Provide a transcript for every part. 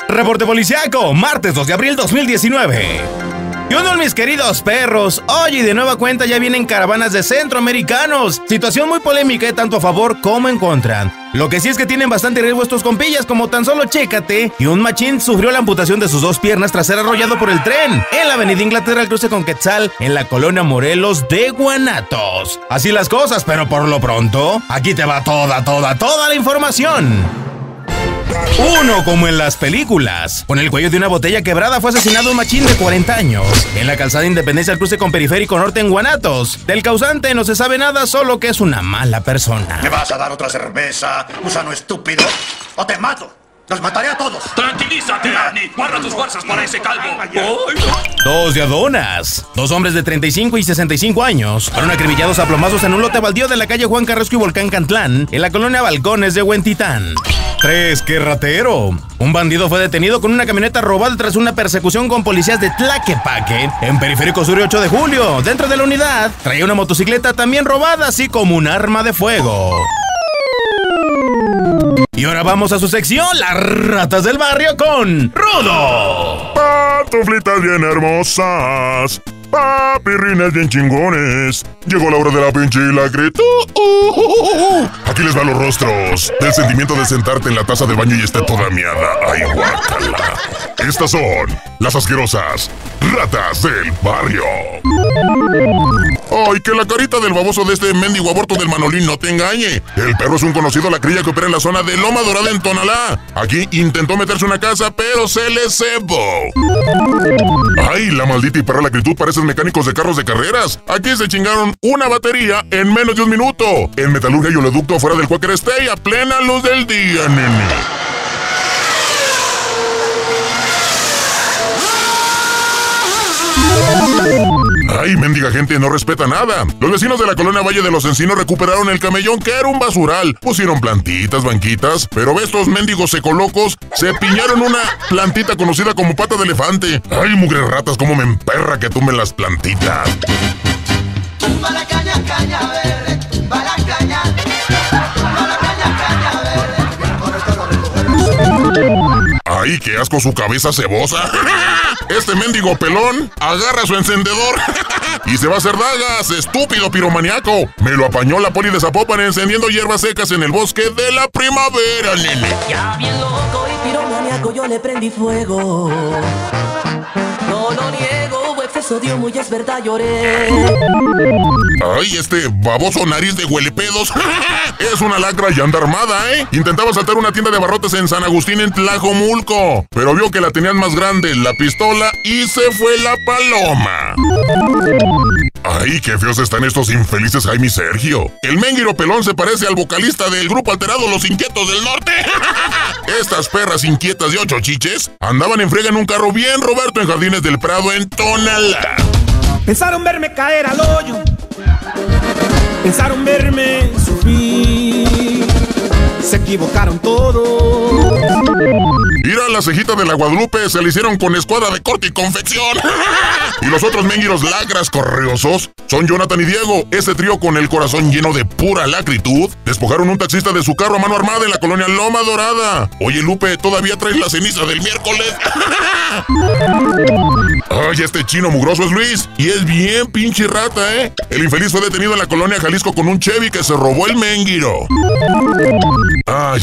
Reporte policiaco, martes 2 de abril 2019. ¿Qué onda, mis queridos perros? Oye, de nueva cuenta ya vienen caravanas de centroamericanos. Situación muy polémica, tanto a favor como en contra. Lo que sí es que tienen bastante riesgo estos compillas, como tan solo chécate que un machín sufrió la amputación de sus dos piernas tras ser arrollado por el tren en la avenida Inglaterra al cruce con Quetzal en la colonia Morelos de Guanatos. Así las cosas, pero por lo pronto, aquí te va toda la información. Uno como en las películas. Con el cuello de una botella quebrada fue asesinado un machín de 40 años en la calzada Independencia al cruce con Periférico Norte en Guanatos. Del causante no se sabe nada, solo que es una mala persona. ¿Me vas a dar otra cerveza, gusano estúpido? ¡O te mato! ¡Los mataré a todos! ¡Tranquilízate, Annie! ¡Guarda tus fuerzas para ese calvo! Dos de adonas. Dos hombres de 35 y 65 años fueron acribillados a plomazos en un lote baldío de la calle Juan Carrasco y Volcán Cantlán, en la colonia Balcones de Huentitán. 3. ¡Qué ratero! Un bandido fue detenido con una camioneta robada tras una persecución con policías de Tlaquepaque en Periférico Sur 8 de julio. Dentro de la unidad traía una motocicleta también robada, así como un arma de fuego. Y ahora vamos a su sección, las ratas del barrio con Rudo. Pantuflitas bien hermosas, papirrines bien chingones. Llegó la hora de la pinche lacritud. Aquí les van los rostros del sentimiento de sentarte en la taza del baño y esté toda miada. Ay, guácala. Estas son las asquerosas ratas del barrio. Ay, que la carita del baboso de este mendigo aborto del Manolín no te engañe. El perro es un conocido lacrilla que opera en la zona de Loma Dorada en Tonalá. Aquí intentó meterse a una casa, pero se le cebó. Ay, la maldita y perra lacritud parecen mecánicos de carros de carreras. Aquí se chingaron una batería en menos de un minuto. En metalurgia y oleoducto fuera del Quaker Stay a plena luz del día, nene. Ay, mendiga gente, no respeta nada. Los vecinos de la colonia Valle de los Encinos recuperaron el camellón que era un basural. Pusieron plantitas, banquitas, pero estos mendigos secolocos se piñaron una plantita conocida como pata de elefante. Ay, mugre ratas, cómo me emperra que tumben las plantitas. Tumba la caña, caña verde, tumba la caña. Tumba la caña, caña verde. Con esto lo recogeremos. Ay, qué asco su cabeza cebosa. Este mendigo pelón agarra su encendedor y se va a hacer dagas, estúpido piromaniaco. Me lo apañó la poli de Zapopan encendiendo hierbas secas en el bosque de la primavera, nene. Ya bien loco y piromaniaco yo le prendí fuego. No lo niego, exceso de humo y es verdad lloré. Ay, este baboso nariz de huelepedos es una lacra y anda armada, ¿eh? Intentaba saltar una tienda de abarrotes en San Agustín en Tlajomulco, pero vio que la tenían más grande la pistola y se fue la paloma. Ay, qué feos están estos infelices Jaime y Sergio. El menguiro pelón se parece al vocalista del grupo alterado Los Inquietos del Norte. Estas perras inquietas de 8 chiches andaban en friega en un carro bien Roberto en Jardines del Prado en Tonalá. Pensaron verme caer al hoyo, pensaron verme sufrir, se equivocaron todos. Mira, la cejita de la Guadalupe se le hicieron con escuadra de corte y confección. Y los otros menguiros lacras correosos son Jonathan y Diego. Ese trío con el corazón lleno de pura lacritud despojaron un taxista de su carro a mano armada en la colonia Loma Dorada. Oye, Lupe, ¿todavía traes la ceniza del miércoles? Ay, este chino mugroso es Luis y es bien pinche rata, ¿eh? El infeliz fue detenido en la colonia Jalisco con un Chevy que se robó el menguiro. Ay,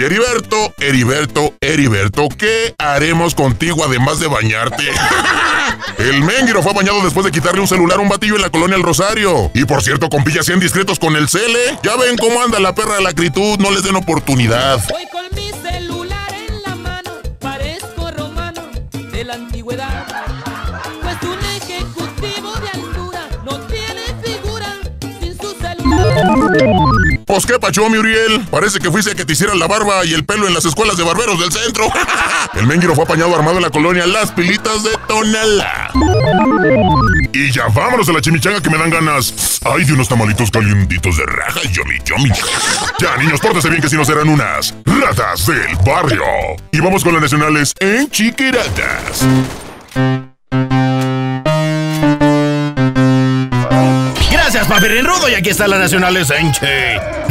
Heriberto, ¿qué haremos contigo además de bañarte? El menguiro fue bañado después de quitarle un celular a un batillo en la colonia El Rosario. Y por cierto, compillas sean discretos con el cele. Ya ven cómo anda la perra de la acritud, no les den oportunidad. Voy con mi celular en la mano, parezco romano de la antigüedad. Pues un ejecutivo de altura no tiene figura sin su celular. Pues qué pacho, mi Uriel. Parece que fuiste a que te hicieran la barba y el pelo en las escuelas de barberos del centro. El menguiro fue apañado armado en la colonia Las Pilitas de Tonalá. Y ya vámonos a la chimichanga que me dan ganas. Ay, de unos tamalitos calientitos de raja, yummy. Ya, niños, pórtense bien que si no serán unas ratas del barrio. Y vamos con las nacionales en Chiquiratas. Gracias, Papirrín Rudo, y aquí están las nacionales en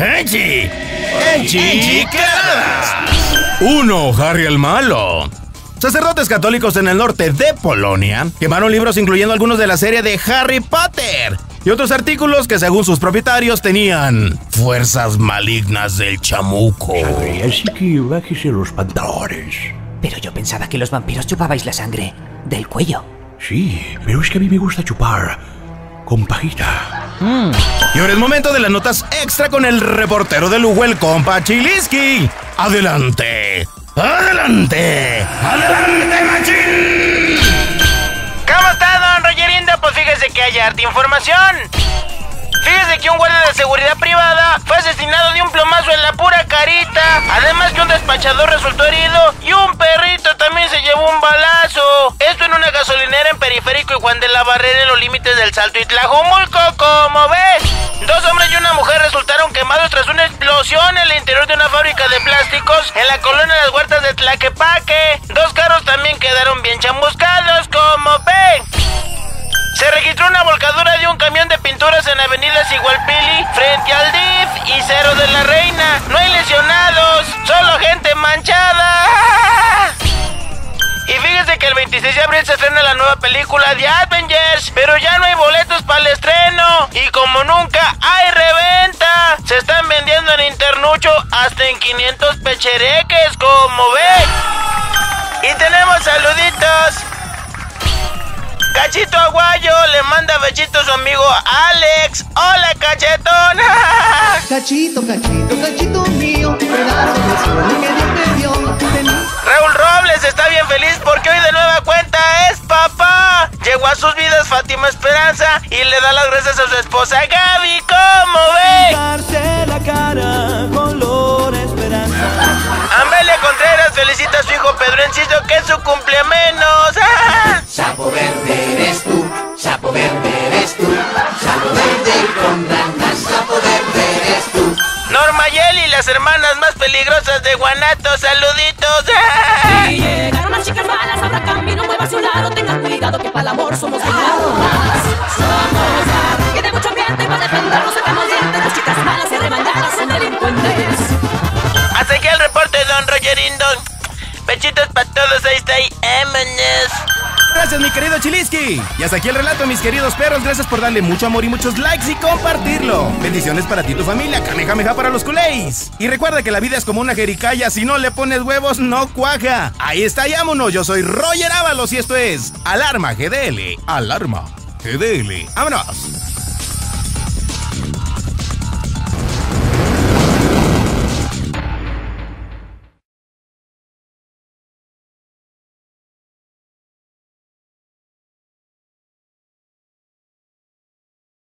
Chiquiradas. 1. Harry el Malo. Sacerdotes católicos en el norte de Polonia quemaron libros incluyendo algunos de la serie de Harry Potter y otros artículos que según sus propietarios tenían fuerzas malignas del chamuco. Sangre, así que bájese los pantalones. Pero yo pensaba que los vampiros chupabais la sangre del cuello. Sí, pero es que a mí me gusta chupar con pajita. Y ahora es momento de las notas extra con el reportero de lujo, el compa Chiliski. ¡Adelante! ¡Adelante! ¡Adelante, machín! ¿Cómo está, don Rogerindo? Pues fíjese que hay harta información. Fíjese que un guardia de seguridad privada fue asesinado de un plomazo en la pura carita. Además que un despachador resultó herido y un perrito también se llevó un balazo. Esto en una gasolinera en Periférico y Juan de la Barrera en los límites del Salto y Tlajomulco, como ves. 2 hombres y una mujer resultaron quemados tras una explosión en el interior de una fábrica de plásticos en la colonia Las Huertas de Tlaquepaque. 2 carros también quedaron bien chamuscados, como ven. Se registró una volcadura de un camión de pinturas en Avenida Sigualpili frente al DIF y Cerro de la Reina. No hay lesionados, solo gente manchada. Y fíjese que el 26 de abril se estrena la nueva película de Avengers, pero ya no hay boletos para el estreno. Y como nunca hay reventa, se están vendiendo en Internucho hasta en 500 pechereques, como ve. Y tenemos saluditos. Cachito Aguayo le manda besitos a su amigo Alex. ¡Hola, cachetón! Cachito, cachito, cachito mío, pedazo de suelo que Dios te dio. Raúl Robles está bien feliz porque hoy de nueva cuenta es papá. Llegó a sus vidas Fátima Esperanza y le da las gracias a su esposa Gaby. ¿Cómo ve? Darse la cara con Lora Esperanza. Amelia Contreras felicita a su hijo Pedro Enciso que es su cumpleaños. Sapo verde eres tú, sapo verde eres tú, sapo verde con ranas, sapo verde eres tú. Norma Yeli, las hermanas más peligrosas de Guanato, saluditos. Si llegaron las chicas malas, habrá cambio, no mueva a su lado, tenga cuidado que para el amor somos más. Somos más, que de mucho ambiente para defendernos sacamos dientes, las chicas malas y arremangadas son delincuentes. Hasta aquí el reporte de don Rogerindo. Besitos para todos, ahí está, vámonos. Gracias, mi querido Chiliski. Y hasta aquí el relato, mis queridos perros. Gracias por darle mucho amor y muchos likes y compartirlo. Bendiciones para ti y tu familia. Kamehameha para los culéis. Y recuerda que la vida es como una jericaya. Si no le pones huevos, no cuaja. Ahí está, vámonos. Yo soy Roger Ábalos y esto es Alarma GDL. Alarma GDL. ¡Vámonos!